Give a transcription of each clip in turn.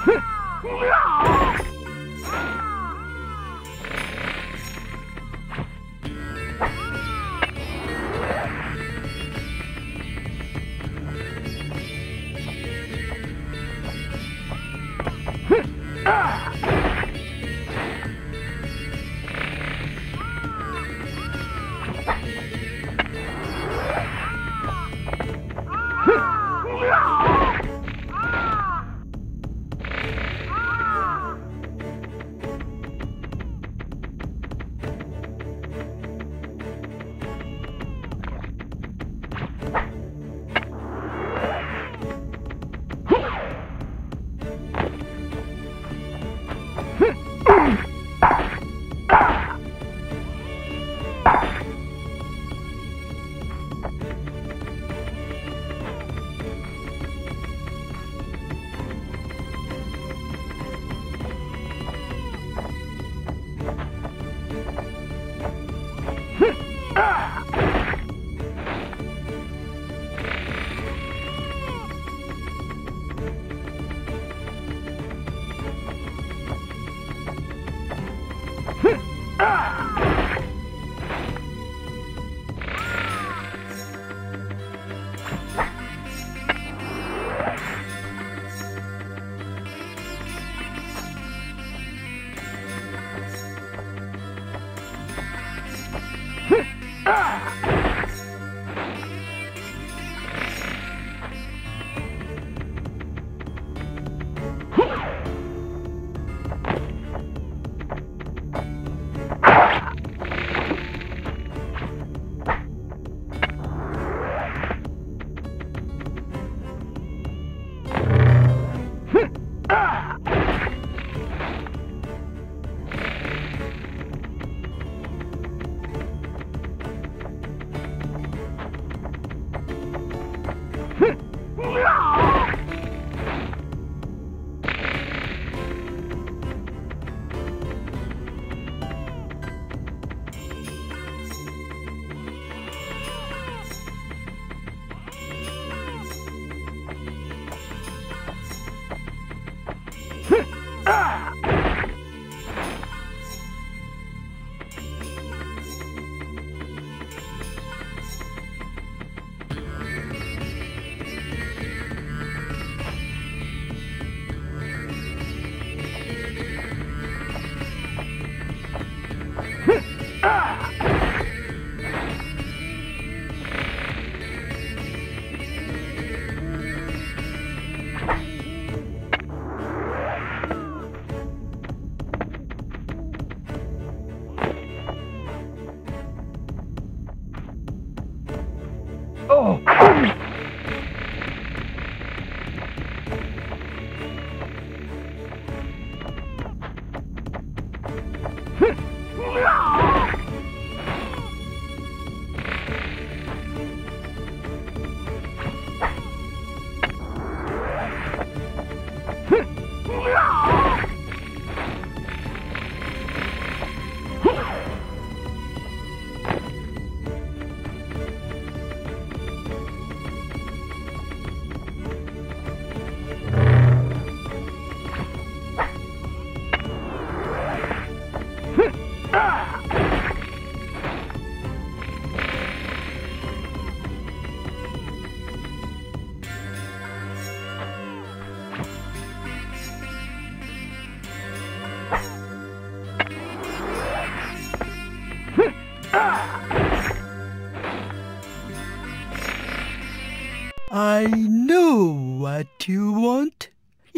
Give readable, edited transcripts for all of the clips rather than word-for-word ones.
I know what you want.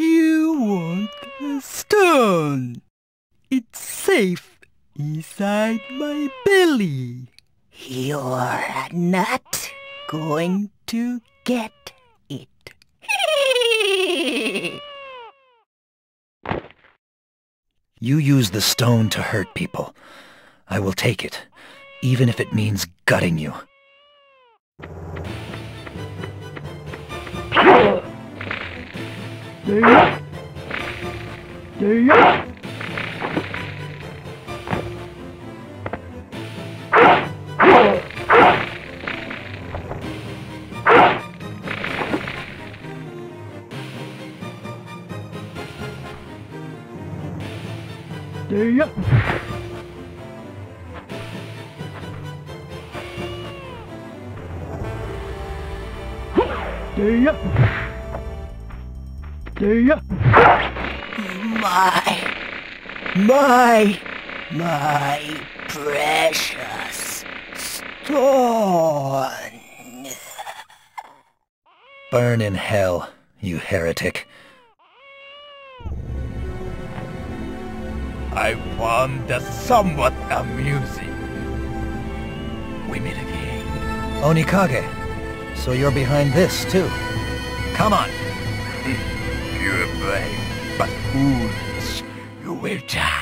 You want the stone. It's safe inside my belly. You're not going to get it. You use the stone to hurt people. I will take it, even if it means gutting you. Yeah. My precious stone. Burn in hell, you heretic. I found that somewhat amusing. We meet again. Onikage, so you're behind this, too. Come on! You're brave, but foolish. You will die.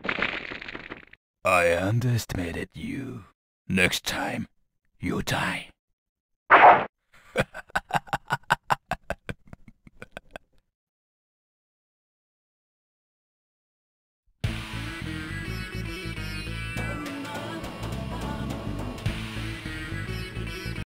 I underestimated you. Next time, you die.